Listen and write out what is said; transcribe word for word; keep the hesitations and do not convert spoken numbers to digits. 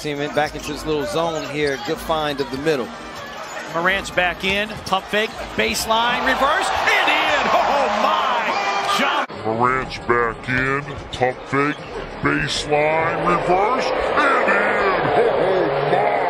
team in back into this little zone here. Good find of the middle. Morant's back in, pump fake, baseline, reverse, and in! Oh my! Jump! Morant's back in, pump fake, baseline, reverse, and in! Oh my!